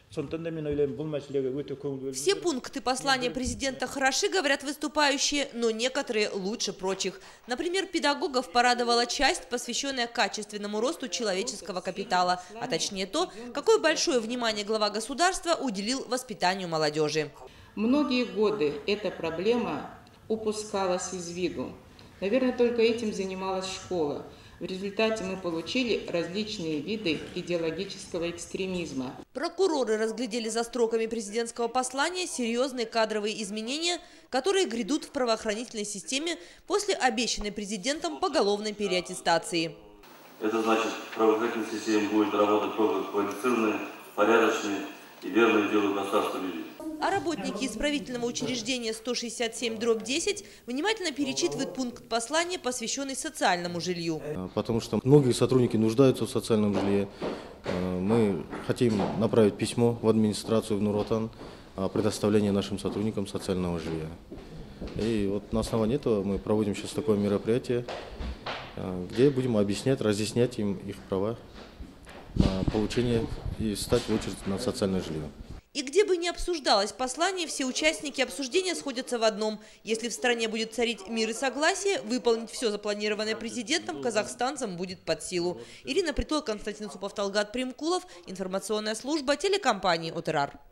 Все пункты послания президента хороши, говорят выступающие, но некоторые лучше прочих. Например, педагогов порадовала часть, посвященная качественному росту человеческого капитала, а точнее то, какое большое внимание глава государства уделил воспитанию молодежи. Многие годы эта проблема упускалась из виду. Наверное, только этим занималась школа. В результате мы получили различные виды идеологического экстремизма. Прокуроры разглядели за строками президентского послания серьезные кадровые изменения, которые грядут в правоохранительной системе после обещанной президентом поголовной переаттестации. Это значит, в правоохранительной системе будет работать только квалифицированные, порядочные и верные делу государства люди. А работники исправительного учреждения 167/10 внимательно перечитывают пункт послания, посвященный социальному жилью. Потому что многие сотрудники нуждаются в социальном жилье. Мы хотим направить письмо в администрацию в Нур-Отан о предоставлении нашим сотрудникам социального жилья. И вот на основании этого мы проводим сейчас такое мероприятие, где будем объяснять, разъяснять им их права на получение и стать в очередь на социальное жилье. И где бы ни обсуждалось послание, все участники обсуждения сходятся в одном. Если в стране будет царить мир и согласие, выполнить все запланированное президентом казахстанцам будет под силу. Ирина Притул, Константин Цупов, Талгат Примкулов, информационная служба телекомпании ОТРАР.